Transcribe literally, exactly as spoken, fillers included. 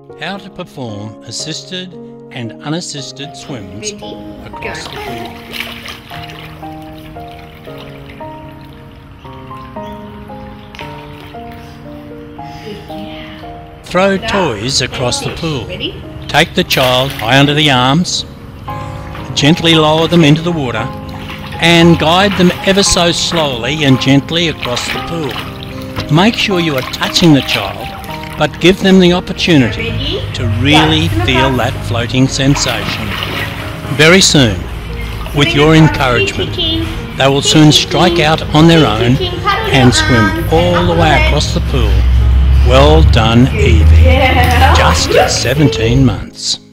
How to perform assisted and unassisted swims Ready? across Go. the pool. Throw toys across the pool. Ready? Take the child high under the arms, gently lower them into the water, and guide them ever so slowly and gently across the pool. Make sure you are touching the child, but give them the opportunity Ready? to really feel that floating sensation. Very soon, with your encouragement, they will soon strike out on their own and swim all the way across the pool. Well done, Evie. Just seventeen months.